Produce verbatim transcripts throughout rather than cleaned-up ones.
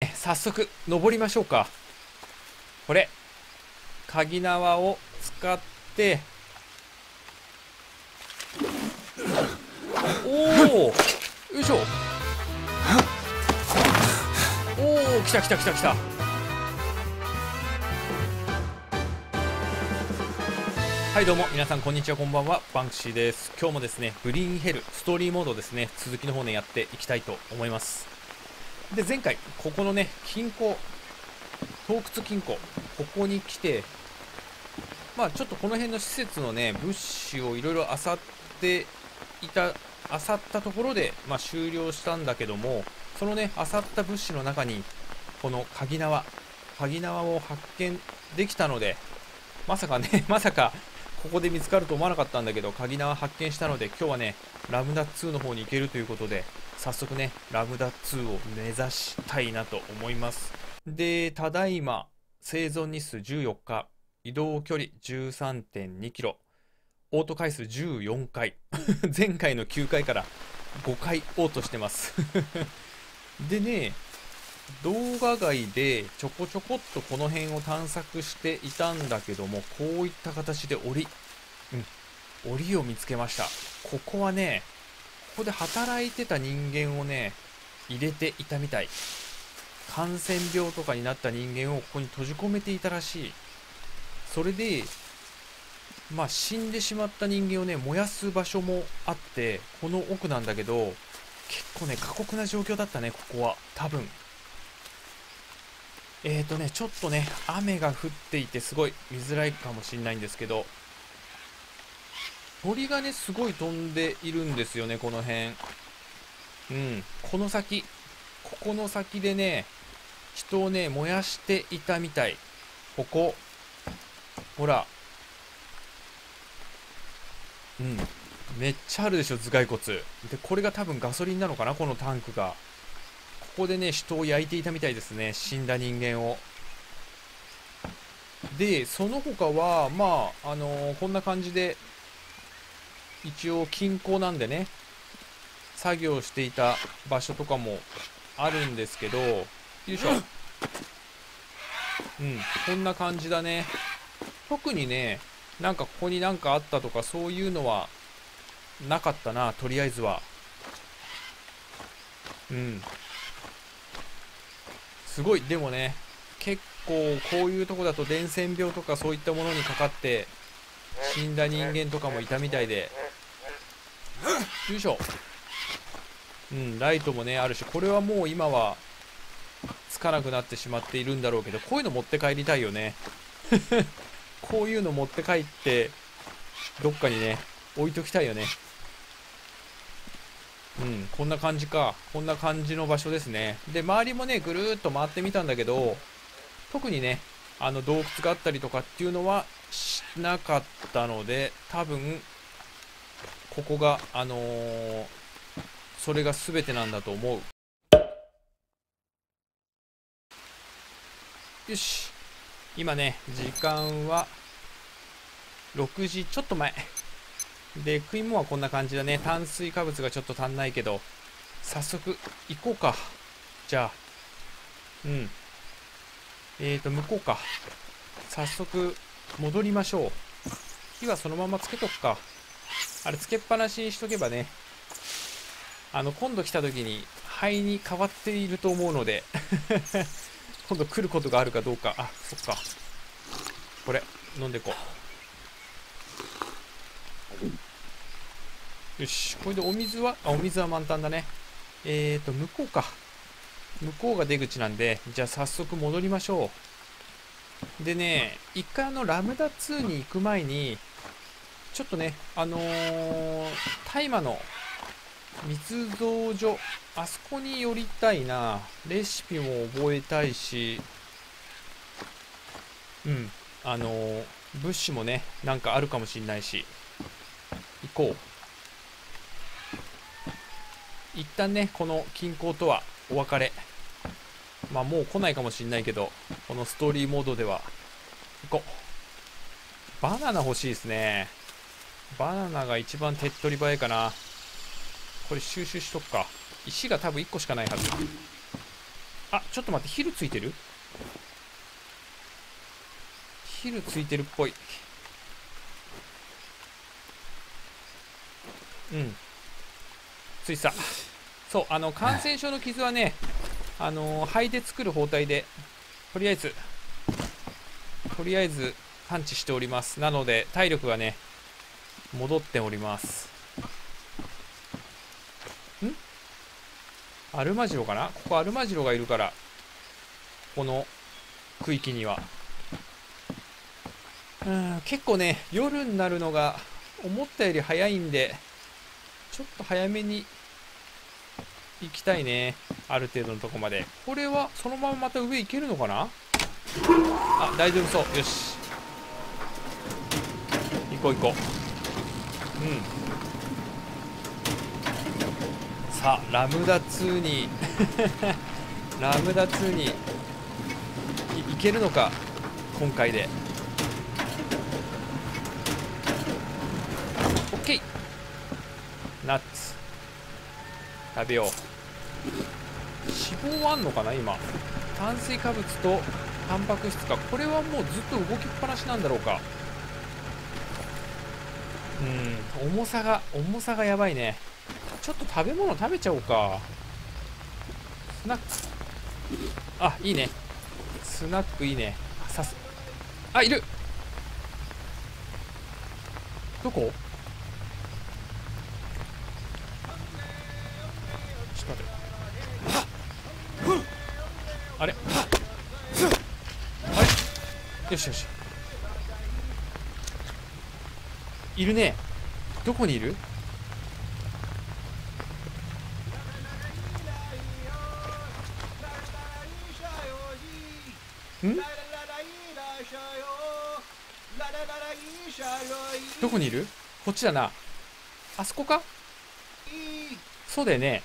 早速登りましょうか。これ鍵縄を使って、おお、よいしょ。おお、来た来た来た来た。はい、どうも皆さんこんにちは、こんばんは。バンクシーです。今日もですね、グリーンヘルストーリーモードですね、続きの方ねやっていきたいと思います。で、前回ここのね金庫、洞窟金庫、ここに来て、まあちょっとこの辺の施設のね物資をいろいろ漁っていた漁ったところで、まあ、終了したんだけども、そのね漁った物資の中にこの鍵縄鍵縄を発見できたので、まさかねまさかここで見つかると思わなかったんだけど、鍵縄発見したので、今日はねラムダツーの方に行けるということで、早速ねラムダツーを目指したいなと思います。で、ただいま生存日数じゅうよっか、移動距離 じゅうさんてんにキロ、オート回数じゅうよんかい前回のきゅうかいからごかいオートしてますでね、動画外でちょこちょこっとこの辺を探索していたんだけども、こういった形で檻、うん、檻を見つけました。ここはね、ここで働いてた人間をね入れていたみたい。感染病とかになった人間をここに閉じ込めていたらしい。それでまあ死んでしまった人間をね燃やす場所もあって、この奥なんだけど、結構ね過酷な状況だったね、ここは多分。えーとねちょっとね雨が降っていてすごい見づらいかもしれないんですけど、鳥がねすごい飛んでいるんですよね、この辺。うん、この先、ここの先でね人をね燃やしていたみたい。ここほら、うん、めっちゃあるでしょ頭蓋骨で。これが多分ガソリンなのかな、このタンクが。ここでね人を焼いていたみたいですね、死んだ人間を。でその他はまああのーこんな感じで、一応金庫なんでね作業していた場所とかもあるんですけど、よいしょ、うん、こんな感じだね。特にねなんかここになんかあったとかそういうのはなかったな、とりあえずは。うん、すごい。でもね結構こういうとこだと伝染病とかそういったものにかかって死んだ人間とかもいたみたいで、よいしょ、うん、ライトもねあるし、これはもう今はつかなくなってしまっているんだろうけど、こういうの持って帰りたいよねこういうの持って帰ってどっかにね置いときたいよね。うん、こんな感じか。こんな感じの場所ですね。で周りもねぐるーっと回ってみたんだけど、特にねあの洞窟があったりとかっていうのはしなかったので、多分ここがあのーそれが全てなんだと思う。よし、今ね時間はろくじちょっと前で、食い物はこんな感じだね。炭水化物がちょっと足んないけど、早速行こうか。じゃあ、うん、えーと向こうか。早速戻りましょう。火はそのままつけとくか。あれつけっぱなしにしとけばね、あの今度来た時に灰に変わっていると思うので今度来ることがあるかどうか。あ、そっか、これ飲んでこう。よし、これでお水は、あ、お水は満タンだね。えーと向こうか。向こうが出口なんで、じゃあ早速戻りましょう。でね、一回あのラムダツーに行く前にちょっとねあのー、大麻の密造所、あそこに寄りたいな。レシピも覚えたいし、うん、あのー、物資もねなんかあるかもしんないし、行こう。一旦ねこの近郊とはお別れ。まあもう来ないかもしんないけど、このストーリーモードでは行こう。バナナ欲しいですね。バナナが一番手っ取り早いかな。これ収集しとくか。石が多分いっこしかないはず。 あ、ちょっと待って、ヒルついてる？ヒルついてるっぽい。うん。ついさ。そう、あの、感染症の傷はね、あのー肺で作る包帯で、とりあえず、とりあえず、完治しております。なので、体力がね、戻っております。んアルマジロかな。ここアルマジロがいるから、この区域には。うん、結構ね、夜になるのが思ったより早いんで、ちょっと早めに行きたいね。ある程度のとこまで。これはそのまままた上行けるのかな。あ、大丈夫そう。よし。行こう行こう。うん。さあ、ラムダツーに、ラムダツーにい行けるのか、今回で。オッケー。ナッツ。食べよう。脂肪はあんのかな今。炭水化物とタンパク質か。これはもうずっと動きっぱなしなんだろうか。うん、重さが重さがやばいね。ちょっと食べ物食べちゃおうか。スナック、あ、いいね。スナックいいね。さす、あ、いる。どこ？ちょっと待って。あれあれ、よしよし、いるね。どこにいる？んどこにいる？こっちだな。あそこか？そうだよね。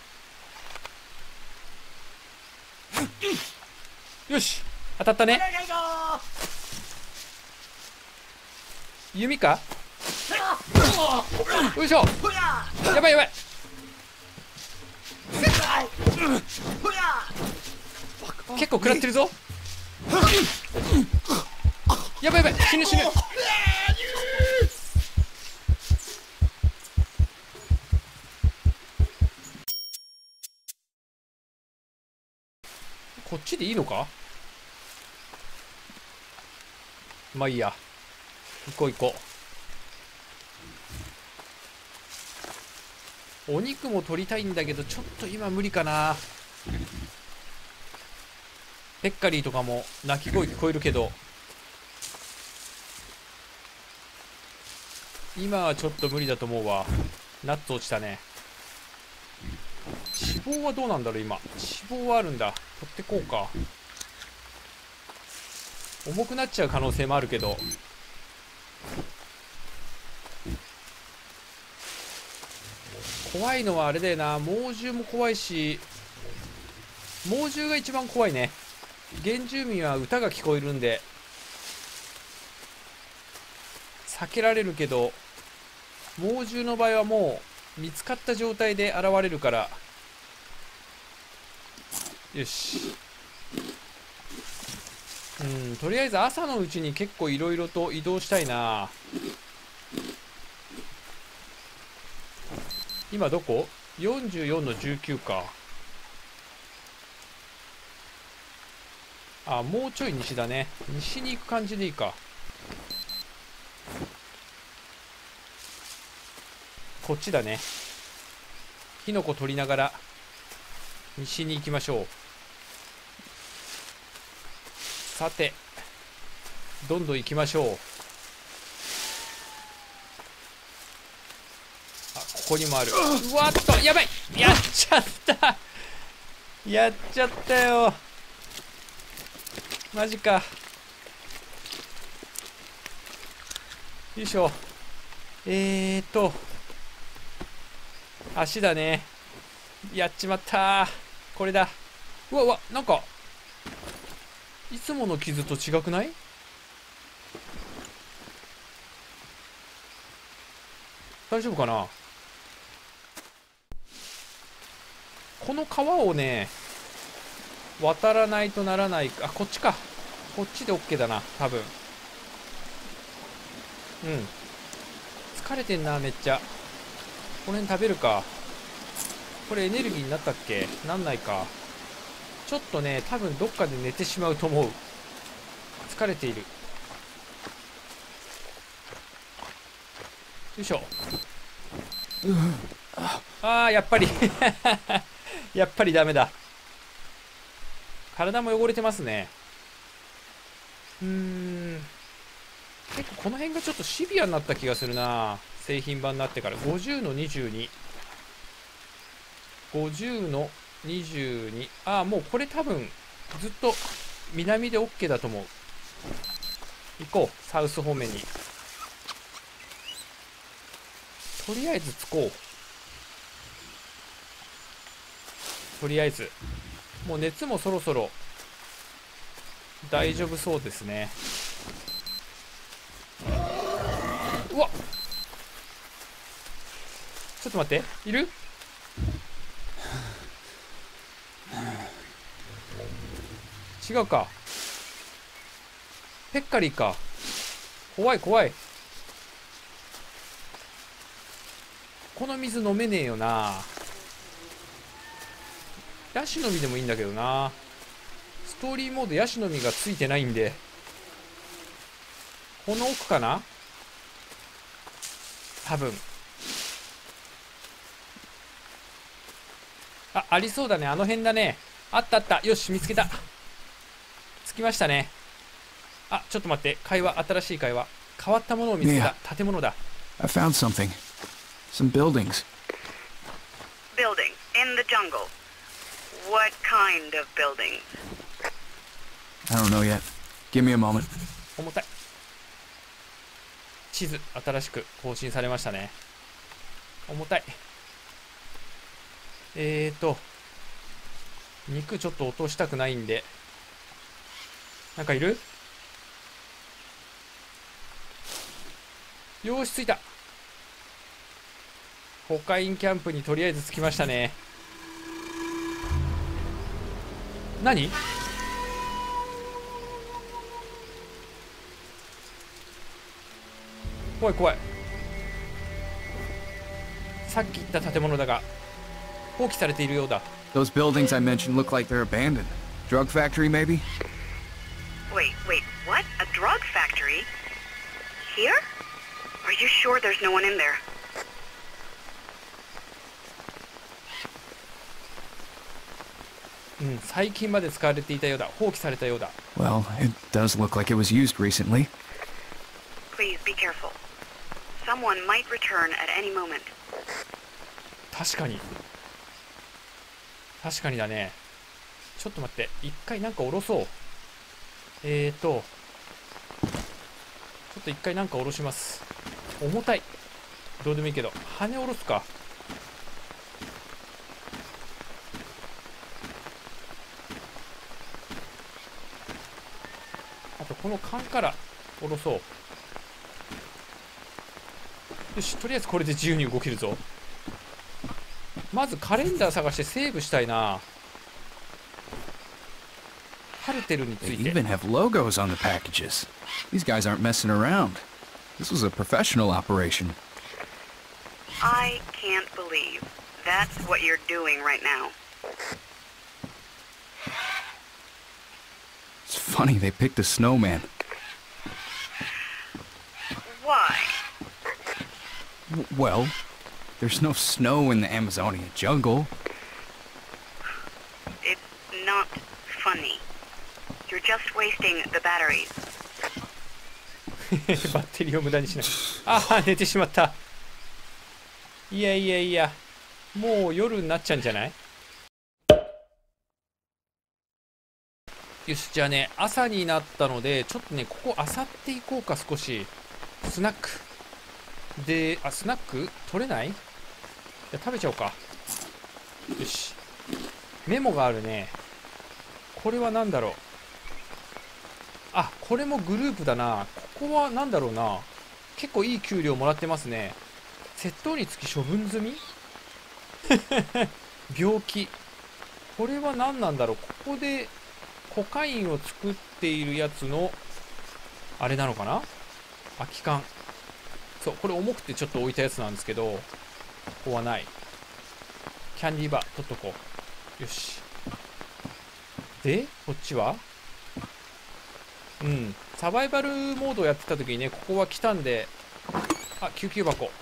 よし、当たったね。弓か？よいしょ。やばいやばい。結構食らってるぞ。やばいやばい、死ぬ死ぬ。こっちでいいのか？まあいいや、行こう行こう。お肉も取りたいんだけど、ちょっと今無理かな。ペッカリーとかも鳴き声聞こえるけど、今はちょっと無理だと思うわ。ナッツ落ちたね。脂肪はどうなんだろう今。脂肪はあるんだ。取ってこうか。重くなっちゃう可能性もあるけど。怖いのはあれだよな。猛獣も怖いし、猛獣が一番怖いね。原住民は歌が聞こえるんで避けられるけど、猛獣の場合はもう見つかった状態で現れるから。よし。うん、とりあえず朝のうちに結構いろいろと移動したいな。今どこ？ よんじゅうよん のじゅうきゅうか。あ、もうちょい西だね。西に行く感じでいいか。こっちだね。キノコ取りながら西に行きましょう。さて、どんどん行きましょう。あ、ここにもある。うわっと、やばい、やっちゃったやっちゃったよ。マジか。よいしょ。えーっと足だね。やっちまった。これだ。うわうわ、なんかいつもの傷と違くない？大丈夫かな。この皮をね渡らないとならない。あ、こっちか。こっちで OK だな、多分。うん。疲れてんな、めっちゃ。この辺食べるか。これエネルギーになったっけ？なんないか。ちょっとね、多分どっかで寝てしまうと思う。疲れている。よいしょ。ああ、やっぱりやっぱりダメだ。体も汚れてますね。うーん。結構この辺がちょっとシビアになった気がするな。製品版になってから。ごじゅうのにじゅうに。ごじゅうのにじゅうに。ああ、もうこれ多分、ずっと南で OK だと思う。行こう。サウス方面に。とりあえず着こう。とりあえず。もう熱もそろそろ大丈夫そうですね。うわっ、ちょっと待って、いる？違うか。ペッカリーか。怖い怖い。この水飲めねえよな。ヤシの実でもいいんだけどな。ストーリーモードヤシの実がついてないんで。この奥かな、多分。あ、ありそうだね。あの辺だね。あったあった。よし、見つけた。着きましたね。あ、ちょっと待って。会話、新しい会話。変わったものを見つけた。建物だ。 I found something. Some buildings. Buildings in the jungle. What kind of buildings? I don't know yet. Give me a moment. 重たい。地図、新しく更新されましたね。重たい。えーと、肉ちょっと落としたくないんで。なんかいる？よーし、着いた。コカインキャンプにとりあえず着きましたね。何？怖い怖い。さっき言った建物だが放棄されているようだ。 Those buildings I mentioned look like they're abandoned. Drug factory, maybe? Wait, wait, what? A drug factory? Here? Are you sure there's no one in there? うん、最近まで使われていたようだ。放棄されたようだ。 Well, it does look like it was used recently. Please be careful. Someone might return at any moment. 確かに確かにだね。ちょっと待って、一回なんか下ろそう。えーとちょっと一回なんか下ろします。重たい。どうでもいいけど羽下ろすか。あとこの缶から下ろそう。よし、とりあえずこれで自由に動けるぞ。まずカレンダー探してセーブしたいな。ハルテルにつ They いて。 even have logos on the packages. These guys aren't messing around. This was a professional operation. I can't believe that's what you're doing right now. It's funny they picked a snowman. Why? W- well, there's no snow in the Amazonian jungle. It's not funny. You're just wasting the batteries. バッテリーを無駄にしない。ああ、寝てしまった。いやいやいや、もう夜になっちゃうんじゃない？よし、じゃあね、朝になったので、ちょっとね、ここ漁っていこうか。少しスナックで、あ、スナック取れない？じゃあ食べちゃおうか。よし、メモがあるね。これは何だろう。あ、これもグループだな。ここは何だろうな。結構いい給料もらってますね。窃盗につき処分済み病気。 これは何なんだろう。ここでコカインを作っているやつのあれなのかな。空き缶。そう、これ重くてちょっと置いたやつなんですけど、ここはない。キャンディーバー取っとこう。よし。でこっちは、うん、サバイバルモードをやってた時にね、ここは来たんで、あ、救急箱。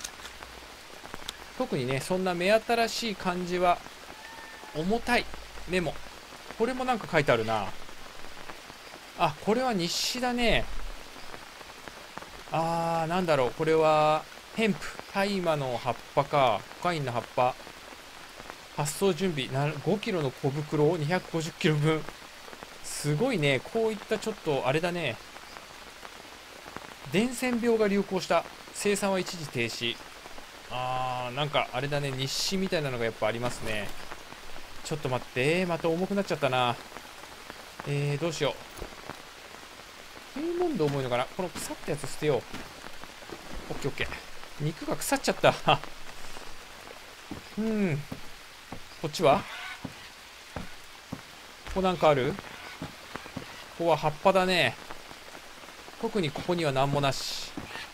特にね、そんな目新しい感じは。重たいメモ。これもなんか書いてあるな。あ、これは日誌だね。あー、なんだろう。これはヘンプ、大麻の葉っぱか。コカインの葉っぱ。発送準備なごキロの小袋をにひゃくごじゅっキロぶん。すごいね。こういったちょっとあれだね。伝染病が流行した。生産は一時停止。あー、なんかあれだね。日誌みたいなのがやっぱありますね。ちょっと待って。また重くなっちゃったな。えー、どうしよう。えー、なんで重いのかな。この腐ったやつ捨てよう。オッケーオッケー。肉が腐っちゃった。うん。こっちはここなんかある？ここは葉っぱだね。特にここには何もなし。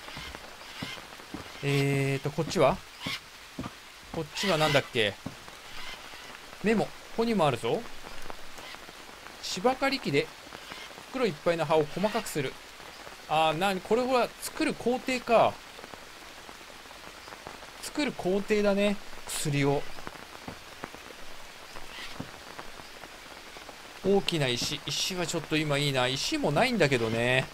えーと、こっちはこっちはなんだっけ。メモ。ここにもあるぞ。芝刈り機で袋いっぱいの葉を細かくする。あー、なにこれは作る工程か。作る工程だね。薬を。大きな石。石はちょっと今いいな。石もないんだけどね。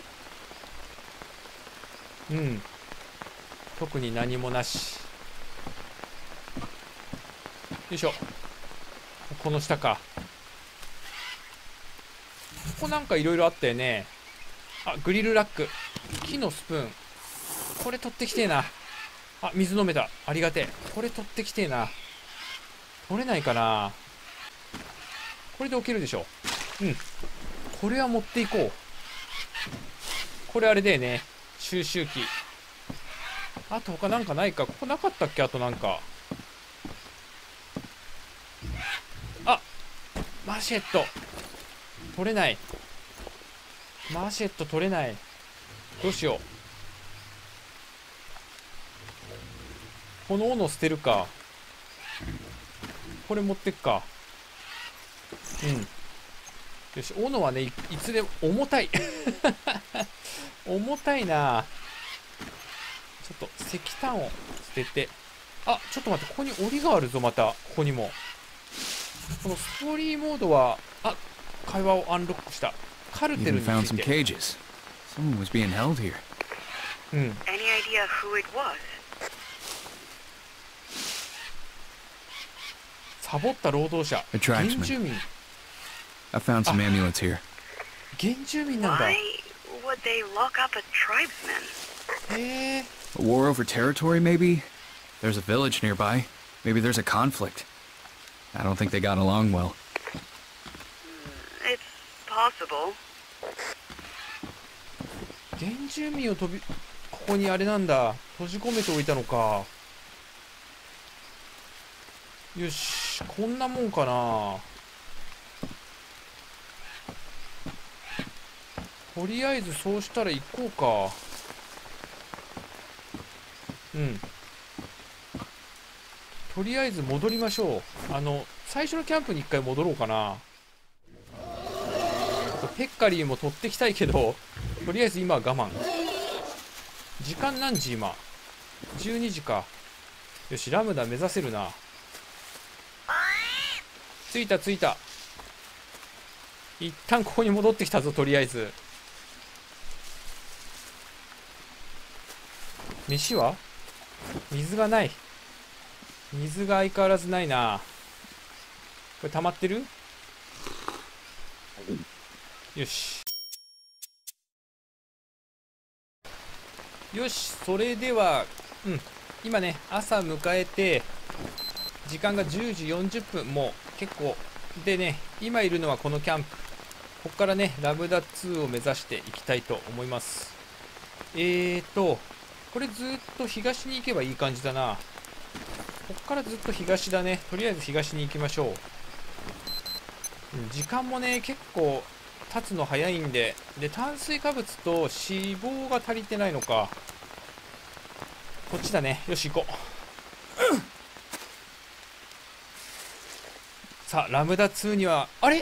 うん。特に何もなし。よいしょ。この下か。ここなんかいろいろあったよね。あ、グリルラック。木のスプーン。これ取ってきてえな。あ、水飲めた。ありがてえ。これ取ってきてえな。取れないかな。これで置けるでしょ。うん。これは持っていこう。これあれだよね。収集機。あと他なんかないか。ここなかったっけ。あとなんか。あ、マシェット。取れない。マシェット取れない。どうしよう。この斧捨てるか。これ持ってくか。うん。よし、斧はね、い, いつでも重たい。重たいな。ちょっと石炭を捨てて。あ、ちょっと待って、ここに檻があるぞ、また。ここにも。このストーリーモードは、あ、会話をアンロックした。カルテルにつ Even found い some て。 cages. Someone was being held here. うん。 Any idea who it was? サボった労働者。 A 原 tribesman. 住民。 I found some amulets here. 原住民なんだ。 Why would they lock up a tribesman? へえ。 A war over territory, maybe? There's a village nearby. Maybe there's a conflict. I don't think they got along well. It's possible. 原住民を飛び、ここにあれなんだ。閉じ込めておいたのか。よし、こんなもんかな。とりあえずそうしたら行こうか。うん。とりあえず戻りましょう。あの、最初のキャンプに一回戻ろうかな。ペッカリーも取ってきたいけど、とりあえず今は我慢。時間何時今？じゅうにじか。よし、ラムダ目指せるな。着いた着いた。一旦ここに戻ってきたぞ、とりあえず。飯は？水がない。水が相変わらずないな。これ溜まってる？よし。よし、それでは、うん、今ね、朝迎えて、時間がじゅうじよんじゅっぷん、もう結構。でね、今いるのはこのキャンプ。ここからね、ラムダツーを目指していきたいと思います。えーと、これずっと東に行けばいい感じだな。ここからずっと東だね。とりあえず東に行きましょう。 時間もね結構経つの早いんで、で炭水化物と脂肪が足りてないのか。こっちだね。よし行こう、うん、さあラムダツーにはあれ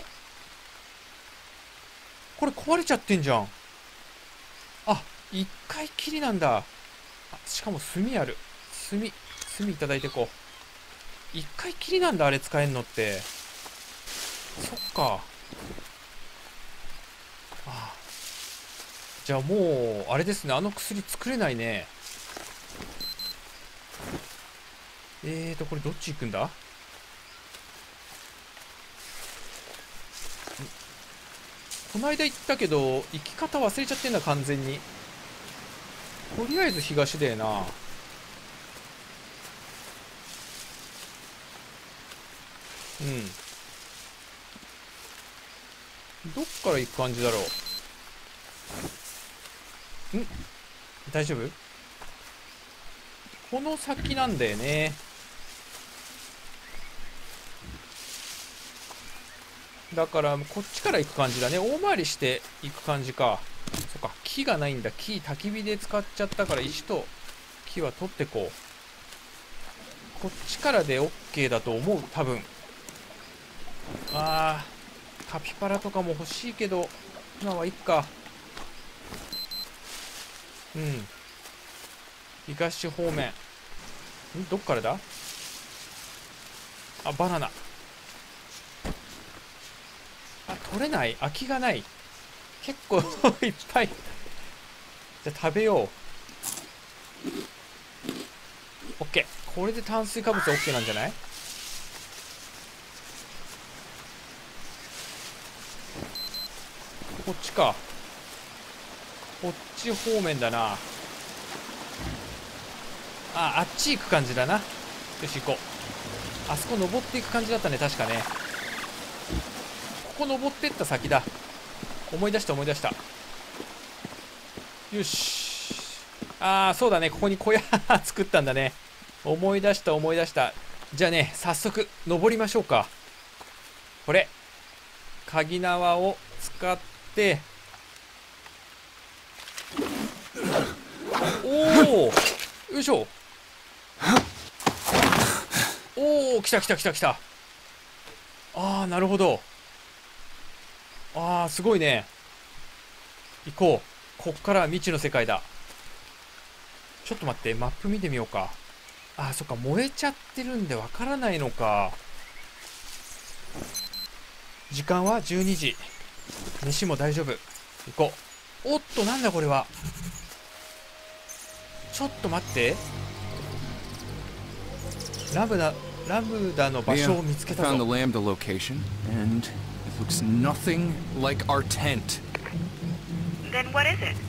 これ壊れちゃってんじゃん。あ、一回きりなんだ。あ、しかも炭ある。炭炭いただいてこう。一回きりなんだ、あれ使えんのって。そっか。ああ、じゃあもうあれですね、あの薬作れないね。えーとこれどっち行くんだ。この間言ったけど行き方忘れちゃってんだ完全に。とりあえず東だよな。うんどっから行く感じだろう。ん大丈夫。この先なんだよね。だからこっちから行く感じだね。大回りして行く感じか。そっか、木がないんだ。木焚き火で使っちゃったから石と木は取ってこう。こっちからで OK だと思う多分。あーカピバラとかも欲しいけど今はいっか。うん東方面。んどっからだ。あバナナ。あ取れない。空きがない。結構いっぱい。じゃあ食べよう。 OK。 これで炭水化物 OK なんじゃない。こっちか。こっち方面だな。あ、あっち行く感じだな。よし行こう。あそこ登っていく感じだったね確かね。ここ登ってった先だ。思い出した思い出した。よし。ああそうだね、ここに小屋作ったんだね。思い出した思い出した。じゃあね早速登りましょうか。これ鍵縄を使って。おおよいしょ。おお来た来た来た来た。ああなるほど。ああすごいね。行こう。こっからは未知の世界だ。ちょっと待って、マップ見てみようか。ああそっか、燃えちゃってるんでわからないのか。時間はじゅうにじ。飯も大丈夫。行こう。おっとなんだこれは。ちょっと待って。ラムダラムダの場所を見つけたぞ。 Found the lambda location, and it looks nothing like our tent. Then what is it?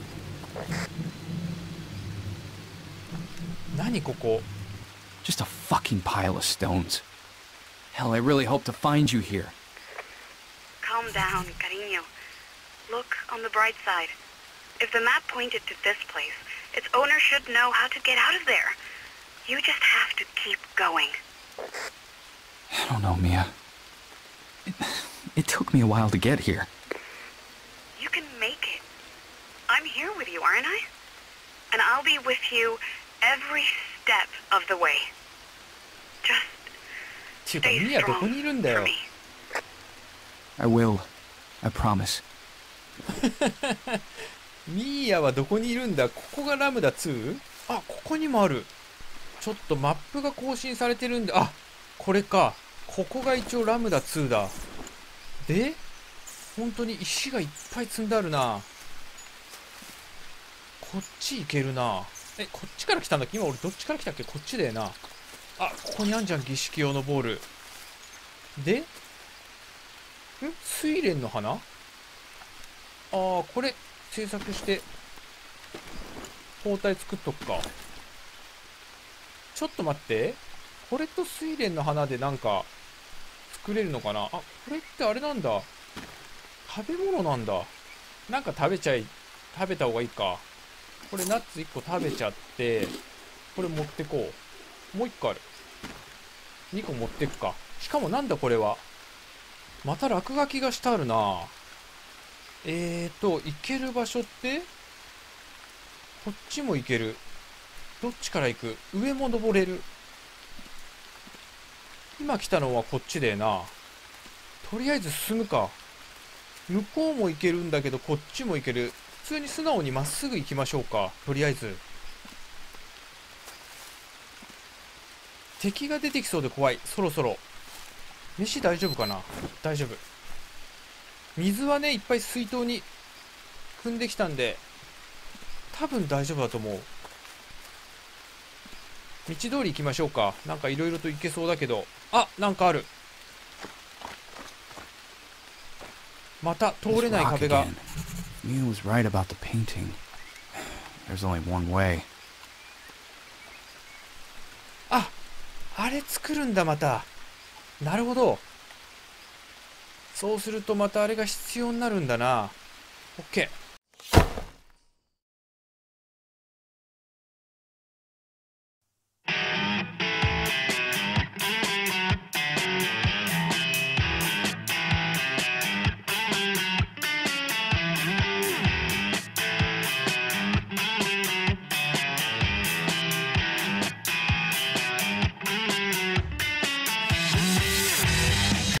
何ここ。 Just a fucking pile of stones. Hell, I really hope to find you here. Calm down, cariño. Look on the bright side. If the map pointed to this place, its owner should know how to get out of there. You just have to keep going. I don't know, Mia. It, it took me a while to get here. You can make it. I'm here with you, aren't I? And I'll be with you every step of the way. Just っていうか stay ミヤどこ strong にいるんだ for よ。 me. I will. I promise. ミーヤはどこにいるんだ。ここがラムダツー？ あ、ここにもある。ちょっとマップが更新されてるんで、あ、これか。ここが一応ラムダツーだ。で、本当に石がいっぱい積んであるな。こっち行けるな。え、こっちから来たんだっけ。今俺どっちから来たっけ。こっちだよな。あ、ここにあんじゃん、儀式用のボール。で、ん睡蓮の花。ああ、これ製作して包帯作っとくか。ちょっと待って、これと睡蓮の花でなんか作れるのかな。あ、これってあれなんだ、食べ物なんだ。なんか食べちゃい食べた方がいいか。これナッツいっこ食べちゃって、これ持ってこう。もういっこある。にこ持ってくか。しかもなんだこれは、 また落書きがしてあるな。えーと行ける場所って、こっちも行ける。どっちから行く？上も登れる。今来たのはこっちだよな。とりあえず進むか。向こうも行けるんだけどこっちも行ける。普通に素直にまっすぐ行きましょうか。とりあえず敵が出てきそうで怖い。そろそろ飯大丈夫かな。大丈夫。水はねいっぱい水筒に汲んできたんで多分大丈夫だと思う。道通り行きましょうか。なんかいろいろと行けそうだけど、あ、なんかある。また通れない壁が。 Mia was right about the painting. There's only one way. あ、あれ作るんだまた。なるほど。そうするとまたあれが必要になるんだな。オッケー。